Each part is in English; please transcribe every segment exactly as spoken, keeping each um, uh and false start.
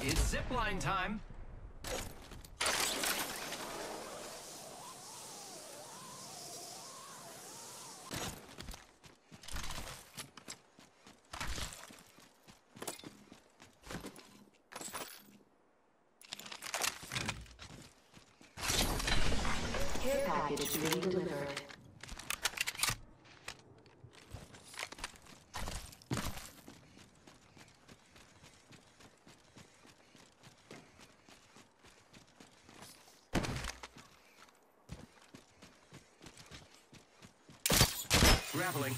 It's zipline time. Care package being delivered. Grappling.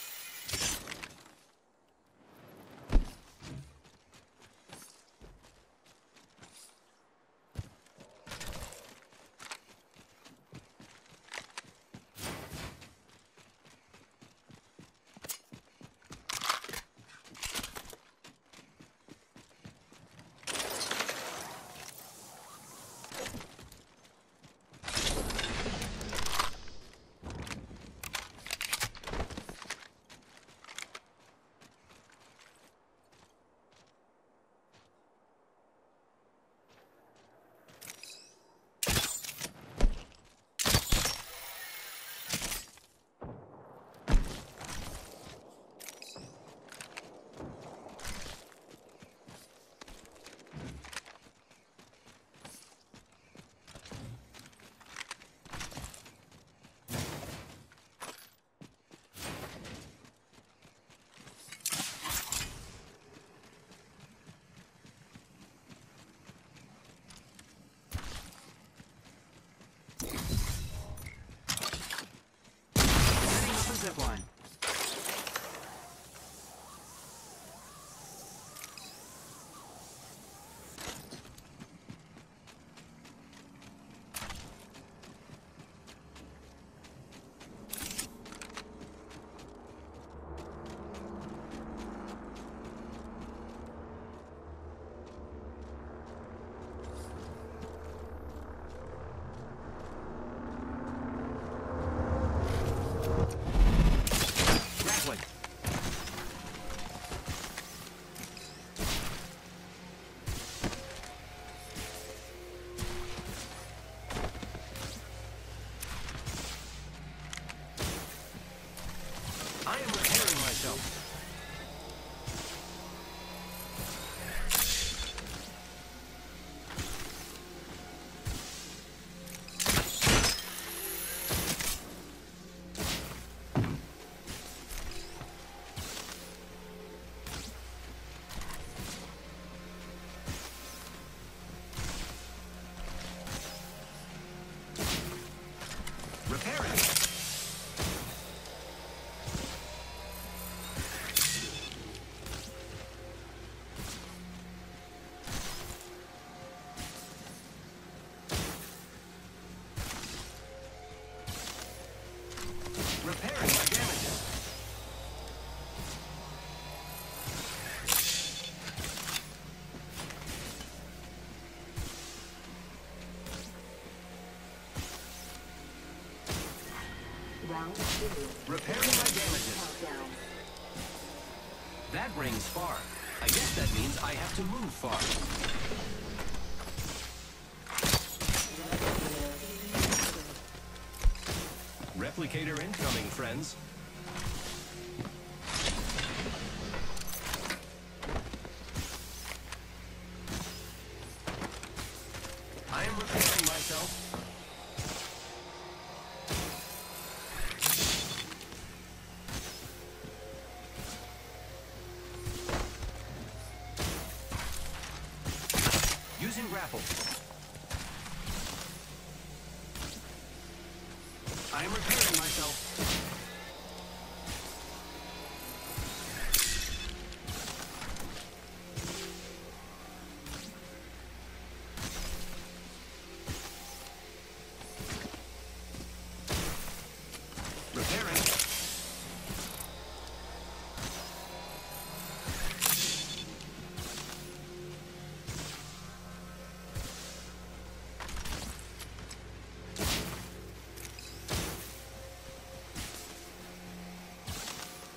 Zipline. I am repairing myself. Repairing. Repairing my damages. Round two. Repairing my damages. Countdown. That rings far. I guess that means I have to move far. Replicator incoming, friends. I am repairing myself. Using grapple. I am repairing myself. Repairing.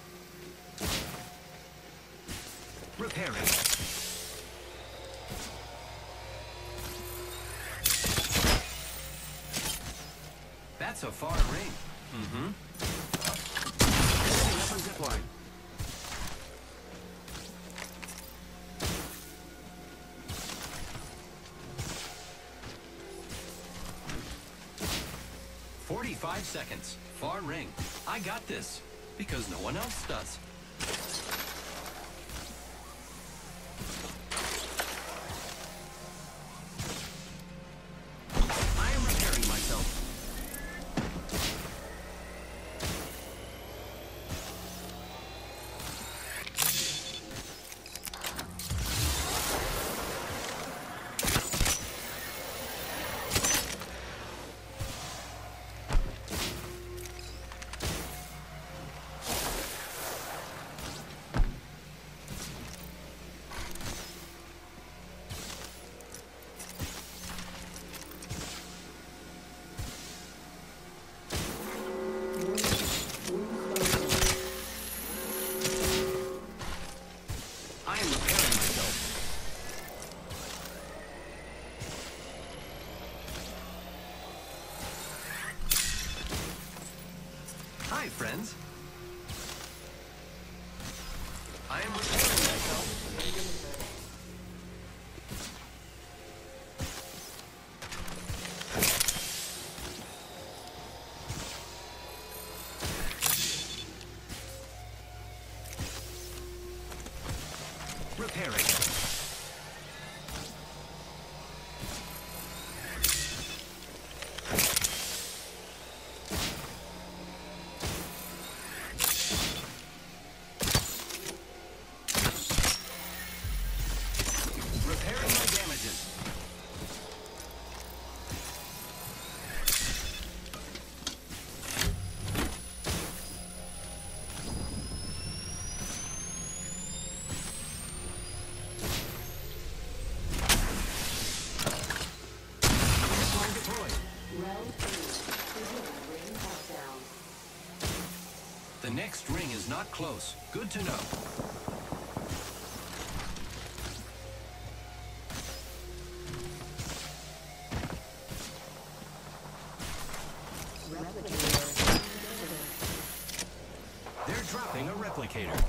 Repairing. That's a far ring. Mm-hmm. Setting up a zip line. Forty-five seconds. Far ring. I got this. Because no one else does. I am repairing myself. Hi, friends. I am repairing myself. Repairing. The next ring is not close. Good to know. They're dropping a replicator.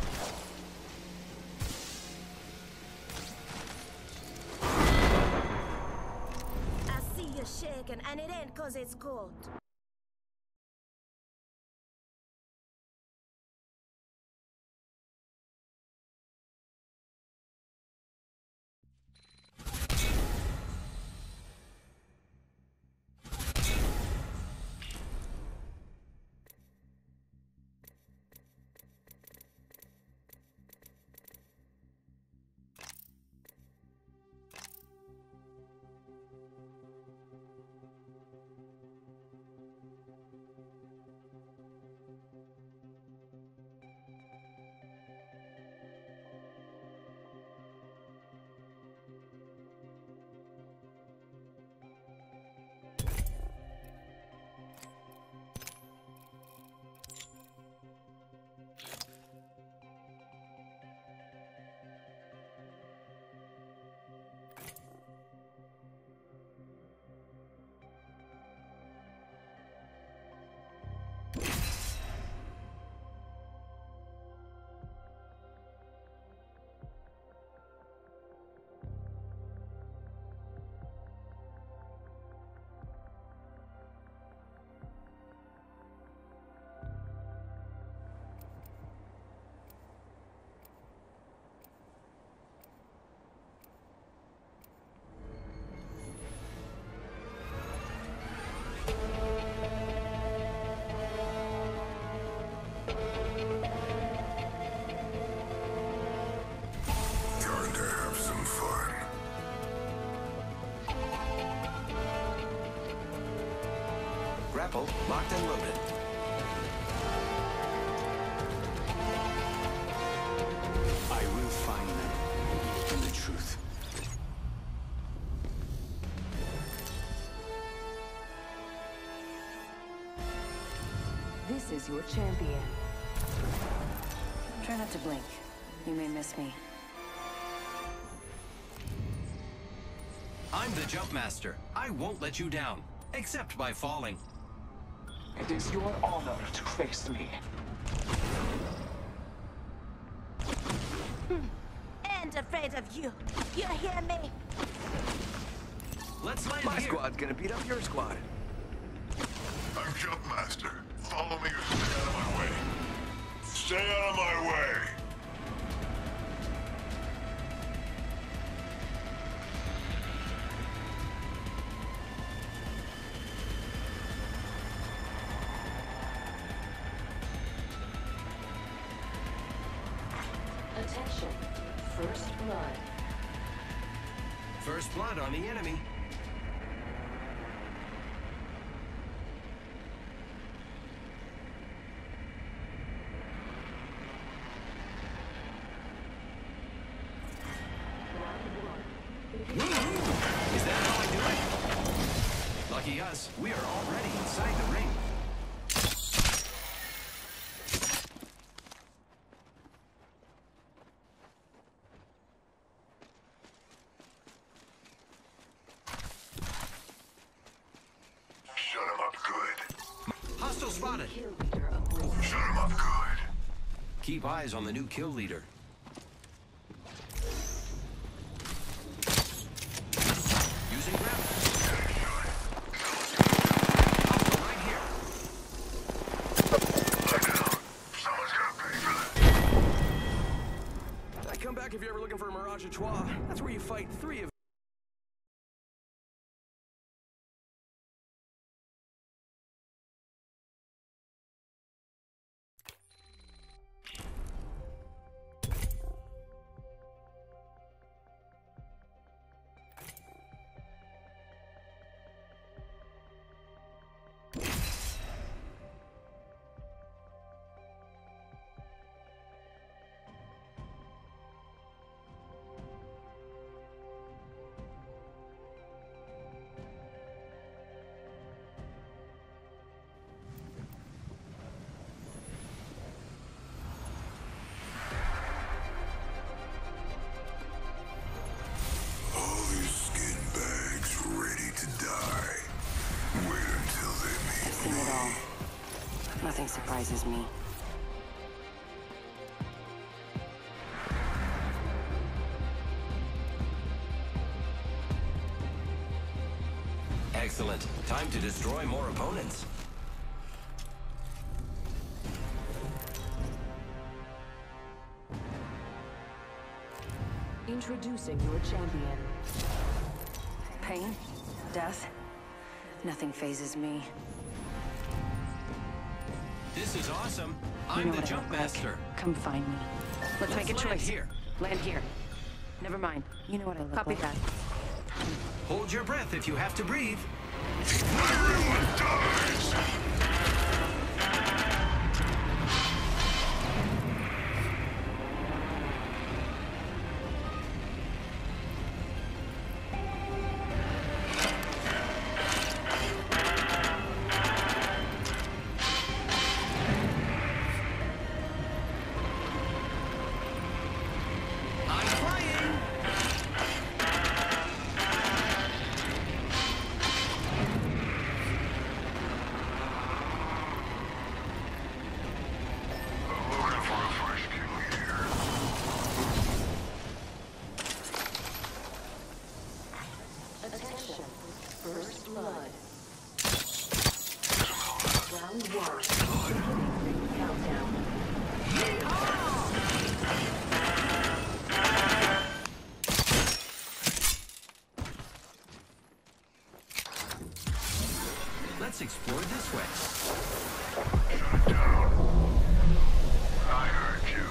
I see you shaking, and it ain't 'cause it's cold. Grapple locked and loaded. I will find them in the truth. This is your champion. Try not to blink. You may miss me. I'm the jump master. I won't let you down, except by falling. It is your honor to face me. Ain't afraid of you. You hear me? Let's land My here. squad's gonna beat up your squad. I'm Jumpmaster. Follow me or stay out of my way. Stay out of my way! Attention. First blood. First blood on the enemy. Is that how I do it? Lucky us, we are already inside the ring. Shut him up good. Hostile spotted. Kill leader abort. Shut him up good. Keep eyes on the new kill leader. Using grapple. Hostile right here. Let down. Someone's gonna pay for that. I come back if you're ever looking for a Mirage à Trois. That's where you fight three of All these skin bags ready to die. Wait until they meet I've seen it all. Nothing surprises me. Excellent. Time to destroy more opponents. Introducing your champion. Pain? Death? Nothing phases me. This is awesome. You I'm know the what I jump look like. master. Come find me. Let's, Let's make a land choice. here. Land here. Never mind. You know what I look Copy like. that. Hold your breath if you have to breathe. Everyone dies! I'm flying. I'm looking for a fresh kill leader. Attention. First blood. Round one. Countdown. Let's explore this way. Shut it down. I heard you.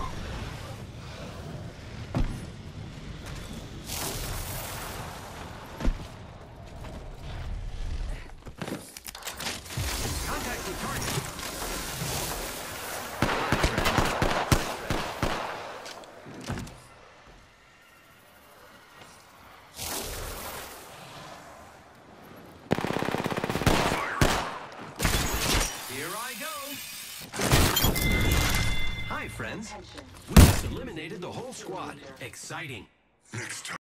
Contact with target. Here I go. Hi, friends. We just eliminated the whole squad. Exciting. Next time.